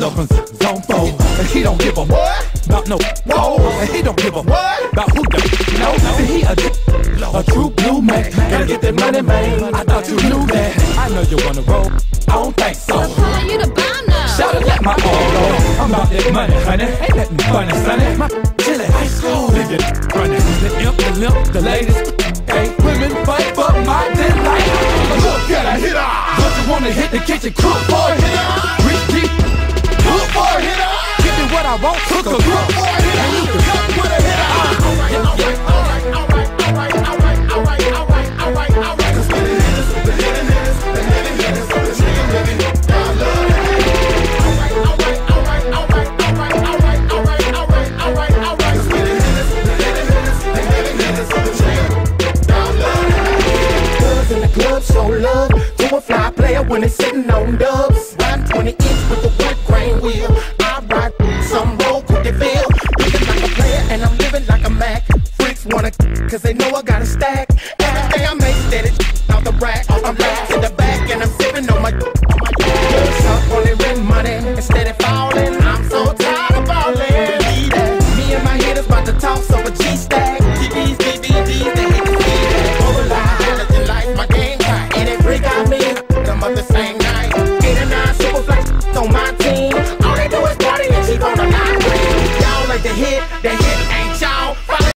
look on zone 4. And he don't give a what? About no whoa. And he don't give a what? About who don't know. See, he a true blue man. Gotta get that money, man. I thought you knew that. I know you wanna roll. I don't think so. I'm pulling you to bomb now. Shout it, let my all go. I'm about that money, honey. Ain't nothing funny, sonny. My chillin' ice cold. Leave it running. The imp, the limp, the ladies. Hey, women fight for my delight. Look at a hitter. Don't you wanna hit the kitchen cook for a hitter? Reach deep, cook for a hitter. Give me what I want, cook a cook for a hitter. And you can cook with a hitter. Show love to a fly player when it's sitting on dubs. I'm 20 inch with a white grain wheel. I ride some road, cook it feel. Living like a player and I'm living like a Mac. Freaks wanna cause they know I got a stack. Everything I make steady out the rack. I'm back to the back and I'm sipping on my good only rent money instead of falling. I'm so tired of falling. Me and my hitters about to toss up a G-stack. TVs, DVDs, they hate to see that. Overline, like my game. Got me, come up the same night. 8 or 9 super flights on my